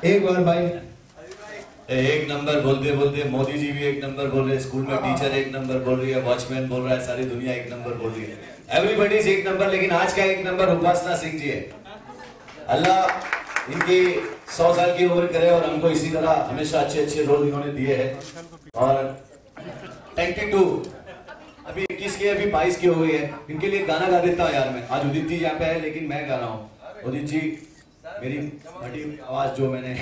एक बार भाई एक नंबर बोलते बोलते मोदी जी भी एक नंबर बोल रहे, स्कूल में टीचर एक नंबर बोल रही है, वॉचमैन बोल रहा है, सारी दुनिया एक नंबर बोल रही है, एवरीबडी इज एक नंबर। लेकिन आज का एक नंबर उपासना सिंह जी है। अल्लाह इनकी 100 साल की उम्र करे और हमको इसी तरह हमेशा अच्छे अच्छे रोल इन्होंने दिए हैं। और 22 अभी 21 की अभी 22 की हो गई है। इनके लिए गाना गा देता हूँ यार मैं। आज उदित जी यहाँ पे है लेकिन मैं गा रहा हूँ। उदित जी मेरी फटी आवाज जो मैंने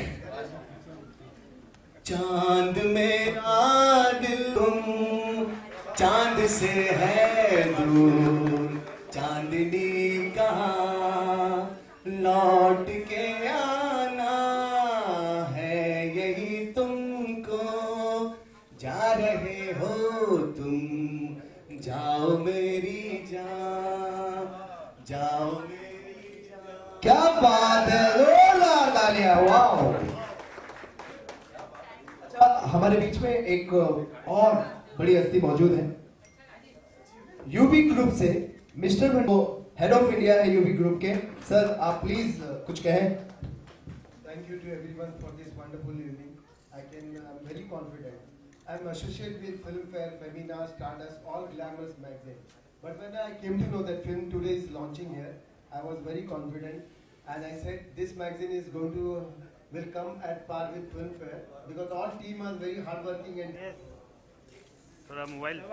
चांद मेरा दिल तुम चांद से है दूर, चांदनी कहाँ लौट के आना है, यही तुमको जा रहे हो तुम, जाओ मेरी जान, जाओ मेरी जान। क्या बात है, जोरदार तालियां, वाओ। हमारे बीच में एक और बड़ी हस्ती मौजूद है यूबी ग्रुप से, मिस्टर वो हेड ऑफ इंडिया है यूबी ग्रुप के। सर आप प्लीज कुछ कहें। Thank you to everyone for this wonderful evening. I'm very confident. I'm associated with Filmfare, Femina, Stardust, all glamorous magazines. But when I came to know that film today is launching here, I was very confident, and I said this magazine will come at par with Filmfare because all team are very hardworking and. थोड़ा mobile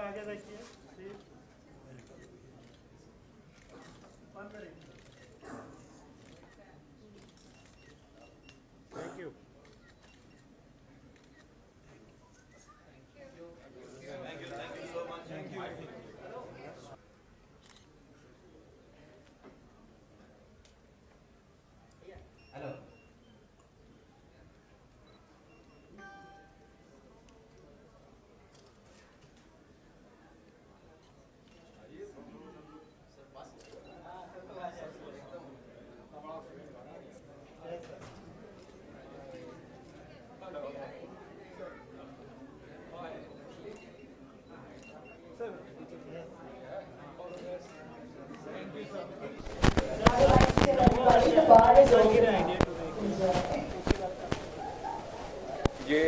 thank you. Hello ये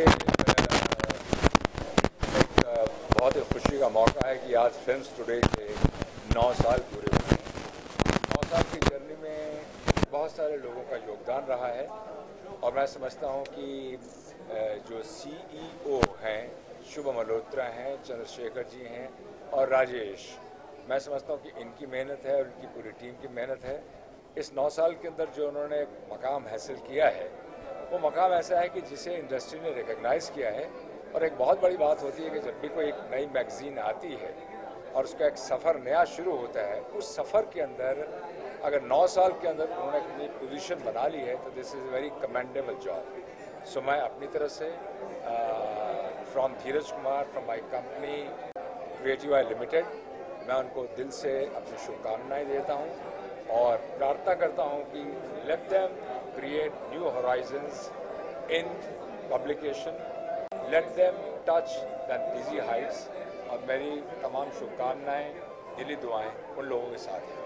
एक बहुत ही खुशी का मौका है कि आज फिल्म्स टुडे के 9 साल पूरे हुए हैं। 9 साल की जर्नी में बहुत सारे लोगों का योगदान रहा है और मैं समझता हूँ कि जो CEO हैं, शुभम मल्होत्रा हैं, चंद्रशेखर जी हैं और राजेश, मैं समझता हूँ कि इनकी मेहनत है और इनकी पूरी टीम की मेहनत है। इस 9 साल के अंदर जो उन्होंने एक मकाम हासिल किया है, वो मकाम ऐसा है कि जिसे इंडस्ट्री ने रिकग्नाइज़ किया है। और एक बहुत बड़ी बात होती है कि जब भी कोई एक नई मैगज़ीन आती है और उसका एक सफ़र नया शुरू होता है, उस सफ़र के अंदर अगर 9 साल के अंदर उन्होंने अपनी पोजीशन बना ली है तो this is very commendable job. So मैं अपनी तरफ से from Dheeraj Kumar, from my company Creative Eye Limited, मैं उनको दिल से अपनी शुभकामनाएँ देता हूँ और प्रार्थना करता हूँ कि let them create new horizons in publication, let them touch that dizzy heights और मेरी तमाम शुभकामनाएं, दिली दुआएं उन लोगों के साथ हैं।